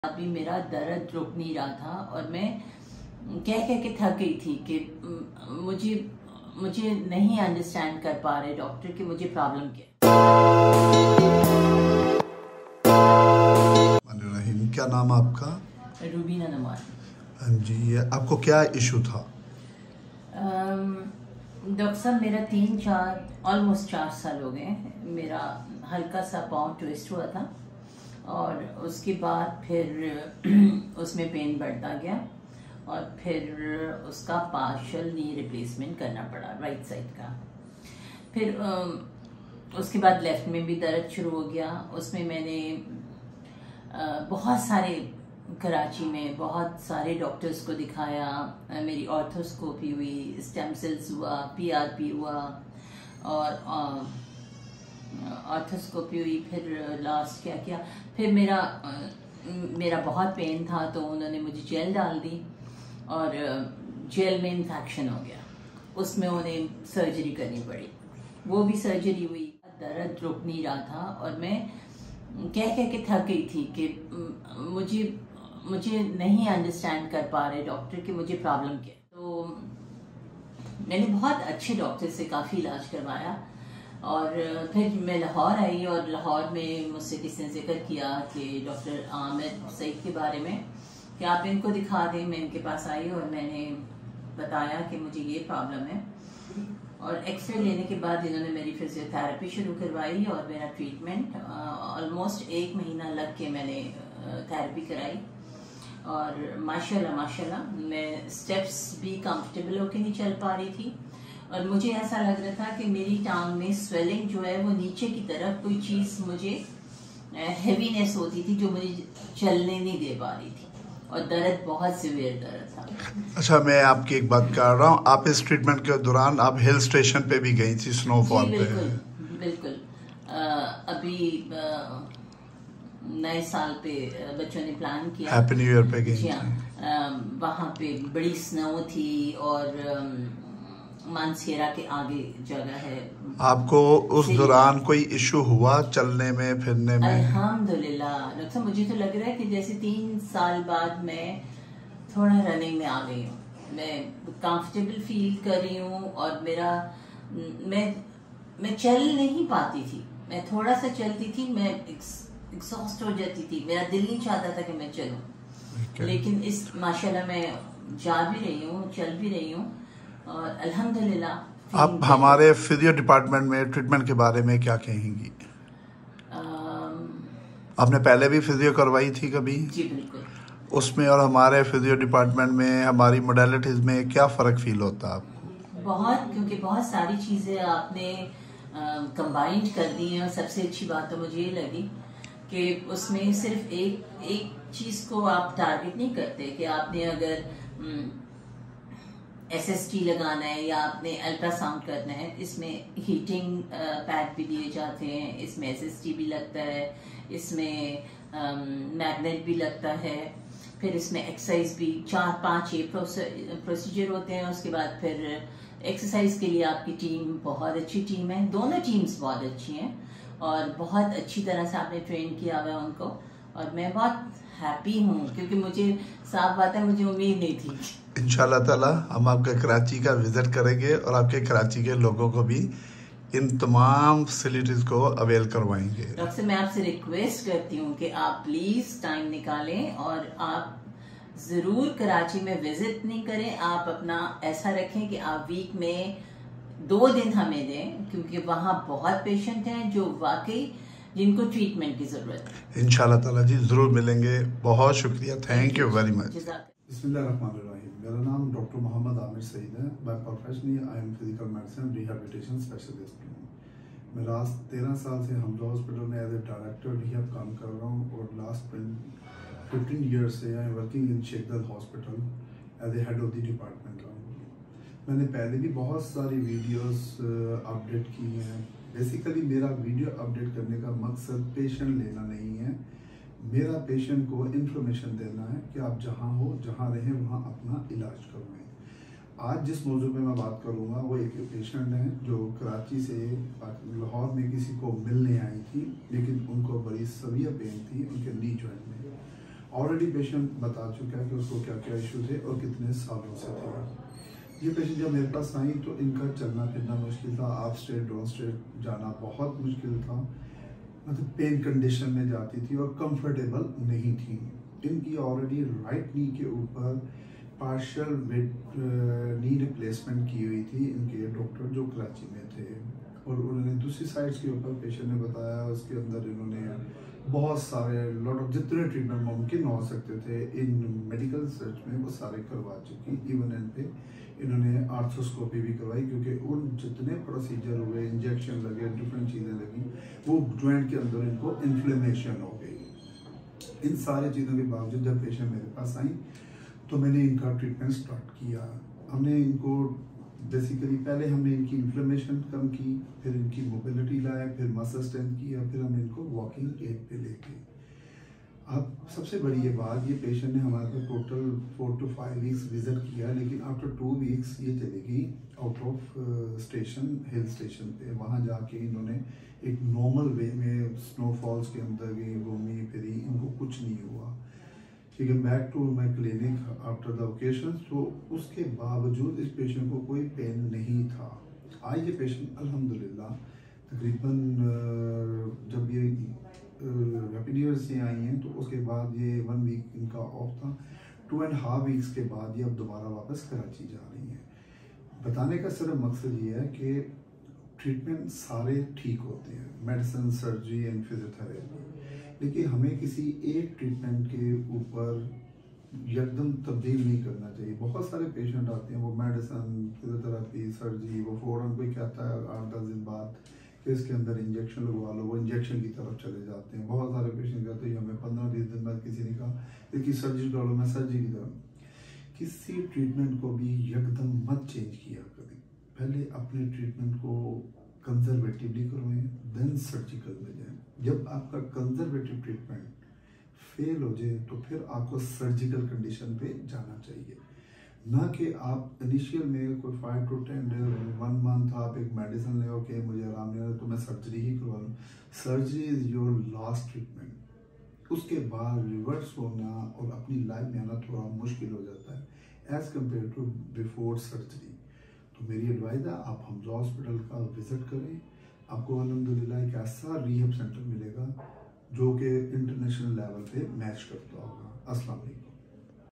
अभी मेरा दर्द रुक नहीं रहा था और मैं कह कह के थक गई थी कि मुझे मुझे नहीं अंडरस्टैंड कर पा रहे डॉक्टर कि मुझे प्रॉब्लम क्या है। क्या नाम आपका? रूबीना नमान। हाँ जी, ये आपको क्या इशू था? डॉक्टर साहब मेरा ऑलमोस्ट 4 साल हो गए। मेरा हल्का सा पाँव ट्विस्ट हुआ था और उसके बाद फिर उसमें पेन बढ़ता गया और फिर उसका पार्शियल नी रिप्लेसमेंट करना पड़ा राइट साइड का। फिर उसके बाद लेफ्ट में भी दर्द शुरू हो गया। उसमें मैंने बहुत सारे कराची में बहुत सारे डॉक्टर्स को दिखाया। मेरी ऑर्थोस्कोपी हुई, स्टेम सेल्स हुआ, पीआरपी हुआ और ऑर्थोस्कोपी हुई। फिर लास्ट क्या किया, फिर मेरा बहुत पेन था तो उन्होंने मुझे जेल डाल दी और जेल में इन्फेक्शन हो गया। उसमें उन्हें सर्जरी करनी पड़ी, वो भी सर्जरी हुई। दर्द रुक नहीं रहा था और मैं कह कह के थक गई थी कि मुझे नहीं अंडरस्टैंड कर पा रहे डॉक्टर कि मुझे प्रॉब्लम क्या है। तो मैंने बहुत अच्छे डॉक्टर से काफ़ी इलाज करवाया और फिर मैं लाहौर आई और लाहौर में मुझसे किसी ने जिक्र किया कि डॉक्टर आमिर सईद के बारे में कि आप इनको दिखा दें। मैं इनके पास आई और मैंने बताया कि मुझे ये प्रॉब्लम है और एक्सरे लेने के बाद इन्होंने मेरी फिजियोथेरेपी शुरू करवाई और मेरा ट्रीटमेंट ऑलमोस्ट 1 महीना लग के मैंने थेरेपी कराई और माशाल्लाह मैं स्टेप्स भी कंफर्टेबल होके नहीं चल पा रही थी और मुझे ऐसा लग रहा था कि मेरी टांग में स्वेलिंग जो है वो नीचे की तरफ कोई चीज़ मुझे हेवीनेस होती थी जो मुझे चलने नहीं दे पा रही थी और दर्द बहुत सीवियर दर्द था। अच्छा, मैं आपकी एक बात कर रहा हूँ, आप इस ट्रीटमेंट के दौरान आप हिल स्टेशन पे भी गई थी, स्नोफॉल पे? बिल्कुल बिल्कुल। अभी नए साल पे बच्चों ने प्लान किया, हैप्पी न्यू ईयर पे गई थी। वहाँ पे बड़ी स्नो थी और मानसेरा के आगे जगह है। आपको उस दौरान कोई इशू हुआ चलने में फिरने में? अल्हम्दुलिल्लाह डॉक्टर, मुझे तो लग रहा है कि जैसे 3 साल बाद मैं थोड़ा रनिंग में आ गई हूँ। मैं कंफर्टेबल फील कर रही हूँ और मैं चल नहीं पाती थी। मैं थोड़ा सा चलती थी, मैं एग्जॉस्ट हो जाती थी, मेरा दिल नहीं चाहता था कि मैं चलूं। लेकिन इस माशाल्लाह मैं जा भी रही हूँ, चल भी रही हूँ और अल्हम्दुलिल्लाह। आप हमारे फिजियो डिपार्टमेंट में ट्रीटमेंट के बारे में क्या कहेंगी? आपने पहले भी फिजियो करवाई थी कभी? जी बिल्कुल। उसमें और हमारे फिजियो डिपार्टमेंट में हमारी मोडेलिटीज में क्या फ़र्क फील होता है आपको? बहुत, क्योंकि बहुत सारी चीज़ें आपने कंबाइंड कर दी हैं और सबसे अच्छी बात तो मुझे ये लगी कि उसमें सिर्फ एक चीज़ को आप टारगेट नहीं करते कि आपने अगर SST लगाना है या आपने अल्ट्रासाउंड करना है। इसमें हीटिंग पैड भी दिए जाते हैं, इसमें SST भी लगता है, इसमें मैग्नेट भी लगता है, फिर इसमें एक्सरसाइज भी 4-5 ये प्रोसीजर होते हैं। उसके बाद फिर एक्सरसाइज के लिए आपकी टीम बहुत अच्छी टीम है, दोनों टीम्स बहुत अच्छी हैं और बहुत अच्छी तरह से आपने ट्रेन किया हुआ है उनको और मैं बहुत हैप्पी हूँ क्योंकि मुझे साफ बात है, मुझे उम्मीद नहीं थी। इंशाल्लाह ताला हम आपके कराची का विजिट करेंगे और आपके कराची के लोगों को भी इन तमाम फैसिलिटीज को अवेल करवाएंगे। डॉक्टर, मैं आपसे रिक्वेस्ट करती हूँ कि आप प्लीज टाइम निकालें और आप जरूर कराची में विजिट नहीं करें। आप अपना ऐसा रखें कि आप वीक में 2 दिन हमें दें क्योंकि वहाँ बहुत पेशेंट हैं जो वाकई जिनको ट्रीटमेंट की जरूरत है। इंशाल्लाह ताला जी जरूर मिलेंगे। बहुत शुक्रिया, थैंक यू वेरी मच। बिस्मिल्लाहिर्रहमानिर्रहीम। मेरा नाम डॉक्टर मोहम्मद आमिर सईद है। मैं professionally I am physical medicine rehabilitation specialist हूँ। मैं लास्ट 13 साल से हमजा हॉस्पिटल में एज ए डायरेक्टर रिहैब काम कर रहा हूँ और लास्ट 15 ईयर्स से I am working in Shekhdal hospital as a head of the department रहा हूँ। मैंने पहले भी बहुत सारी वीडियोस अपडेट की हैं। बेसिकली मेरा वीडियो अपडेट करने का मकसद पेशेंट लेना नहीं है, मेरा पेशेंट को इन्फॉर्मेशन देना है कि आप जहाँ हो, जहाँ रहें, वहाँ अपना इलाज करवाएं। आज जिस मौजू पे मैं बात करूँगा वो एक पेशेंट है जो कराची से लाहौर में किसी को मिलने आई थी, लेकिन उनको बड़ी सवियर पेन थी उनके नी जॉइंट में। ऑलरेडी पेशेंट बता चुका है कि उसको क्या क्या इशू थे और कितने सालों से थे। ये पेशेंट जब मेरे पास आई तो इनका चलना फिरना मुश्किल था, आप स्ट्रेट डाउन स्ट्रेट जाना बहुत मुश्किल था, मतलब पेन कंडीशन में जाती थी और कंफर्टेबल नहीं थी। इनकी ऑलरेडी राइट नी के ऊपर पार्शियल नी रिप्लेसमेंट की हुई थी इनके डॉक्टर जो कराची में थे, और उन्होंने दूसरी साइड्स के ऊपर पेशेंट ने बताया उसके अंदर इन्होंने बहुत सारे लॉट ऑफ जितने ट्रीटमेंट मुमकिन हो सकते थे इन मेडिकल रिसर्च में वो सारे करवा चुकी। इवन एंड पे इन्होंने आर्थ्रोस्कोपी भी करवाई, क्योंकि उन जितने प्रोसीजर हुए, इंजेक्शन लगे, डिफरेंट चीज़ें लगी, वो जॉइंट के अंदर इनको इन्फ्लेमेशन हो गई। इन सारी चीज़ों के बावजूद जब पेशेंट मेरे पास आई तो मैंने इनका ट्रीटमेंट स्टार्ट किया। हमने इनको बेसिकली पहले हमने इनकी इन्फ्लेमेशन कम की, फिर इनकी मोबिलिटी लाए, फिर मसल स्ट्रेंथ किया, फिर हमने इनको वॉकिंग एड पे लेके। अब सबसे बड़ी ये बात, ये पेशेंट ने हमारे पास टोटल 4 to 5 वीक्स विजिट किया, लेकिन आफ्टर 2 वीक्स ये चली गई out of station, hill station पे। वहाँ जाके इन्होंने एक नॉर्मल वे में स्नोफॉल्स के अंदर गई, घूमी फिरी, इनको कुछ नहीं हुआ। She came back to my clinic after the occasion, तो उसके बावजूद इस पेशेंट को कोई पेन नहीं था। आज ये पेशेंट अल्हम्दुलिल्लाह तकरीबन जब ये रैपिड ईयर से आई हैं तो उसके बाद ये 1 वीक इनका ऑफ था, 2.5 वीक्स के बाद ये अब दोबारा वापस कराची जा रही हैं। बताने का सिर्फ मकसद ये है कि ट्रीटमेंट सारे ठीक होते हैं, मेडिसिन, सर्जरी एंड फिजियोथेरेपी, लेकिन हमें किसी एक ट्रीटमेंट के ऊपर एकदम तब्दील नहीं करना चाहिए। बहुत सारे पेशेंट आते हैं, वो मेडिसिन, फिजियोथेरेपी, सर्जरी, वो फ़ौरन कोई कहता है 8-10 दिन बाद कि इसके अंदर इंजेक्शन लगवा लो, वो इंजेक्शन की तरफ चले जाते हैं। बहुत सारे पेशेंट कहते हैं हमें 15-20 दिन बाद किसी ने कहा देखिए सर्जरी कर लो, मैं सर्जरी की तरफ। किसी ट्रीटमेंट को भी एकदम मत चेंज किया करें, पहले अपने ट्रीटमेंट को कंजर्वेटिवली करवाएं, देन सर्जिकल में जाएं। जब आपका कंजर्वेटिव ट्रीटमेंट फेल हो जाए तो फिर आपको सर्जिकल कंडीशन पे जाना चाहिए, ना कि आप इनिशियल में कोई 5 to 10 डेज 1 मंथ आप एक मेडिसिन ले, ओके मुझे आराम नहीं आ रहा तो मैं सर्जरी ही करवा लूँ। Surgery is your last treatment. उसके बाद रिवर्स होना और अपनी लाइफ में आना थोड़ा मुश्किल हो जाता है as compare to before surgery. तो मेरी एडवाइस है आप हमजा हॉस्पिटल का विज़िट करें, आपको अल्हम्दुलिल्लाह एक ऐसा रिहैब सेंटर मिलेगा जो कि इंटरनेशनल लेवल पे मैच करता होगा। अस्सलाम वालेकुम।